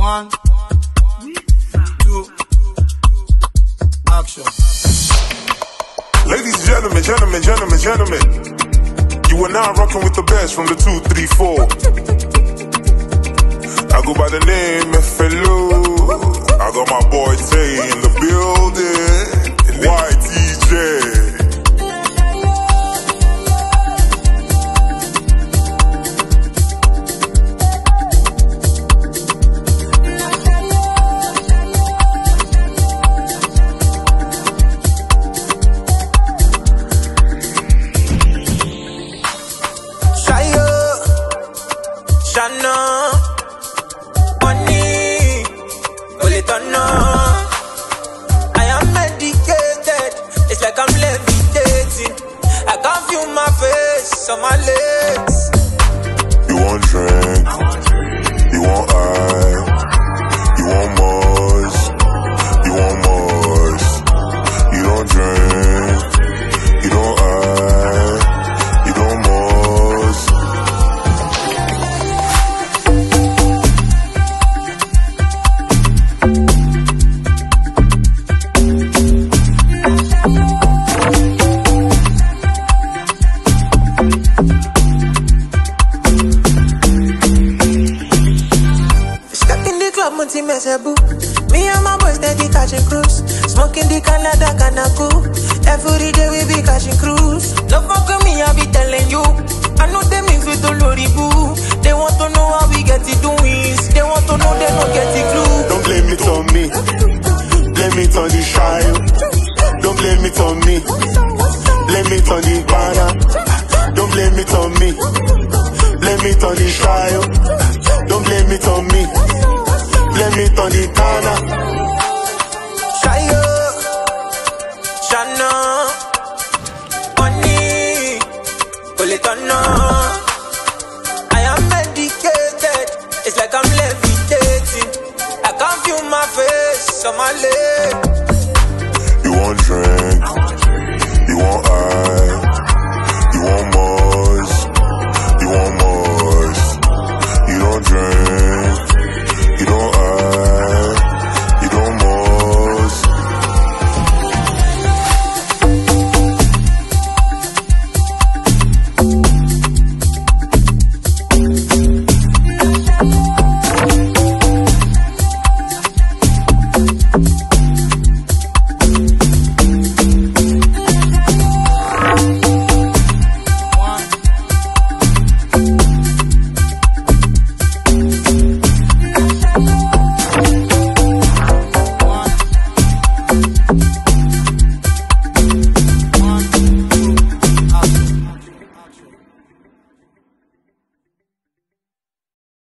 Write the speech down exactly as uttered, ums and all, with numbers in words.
One, two, action. Ladies and gentlemen, gentlemen, gentlemen, gentlemen, you are now rocking with the best from the two, three, four. I go by the name F L O. I got my boy Teyh in the building. Y T J. Shaayo, Shana, money, Poletana. I am medicated, it's like I'm levitating. I can't feel my face on my legs. You want drink, you want eye, you want more, you want more. You don't drink, you don't eye, you don't more. Me and my boys steady catching cruise, smoking the Canada Canaco. Every day we be catching cruise. No fuck with me, I be telling you. I know them in with the lorry boo. They want to know how we get it doing. They want to know they don't get the clue. Don't blame it on me, blame it on the Shaayo. Don't blame it on me, blame it on the banana. Don't blame it on me, blame it on the Shaayo. Don't blame it on me, blame it on the banana. Shaayo, Shana, money, Poletana. I am medicated, it's like I'm levitating. I can't feel my face on my leg. You want drink, you want eye, you want more, you want more. You don't drink, you don't eye, you don't more. Action.